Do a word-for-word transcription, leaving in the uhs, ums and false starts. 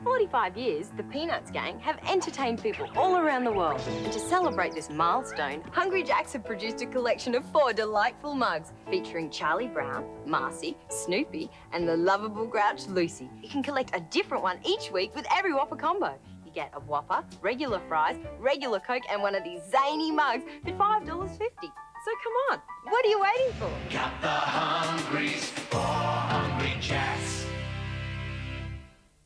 forty-five years, the Peanuts gang have entertained people all around the world. And to celebrate this milestone, Hungry Jack's have produced a collection of four delightful mugs featuring Charlie Brown, Marcy, Snoopy, and the lovable Grouch Lucy. You can collect a different one each week with every Whopper combo. You get a Whopper, regular fries, regular Coke, and one of these zany mugs for five dollars fifty. So come on, what are you waiting for? Got the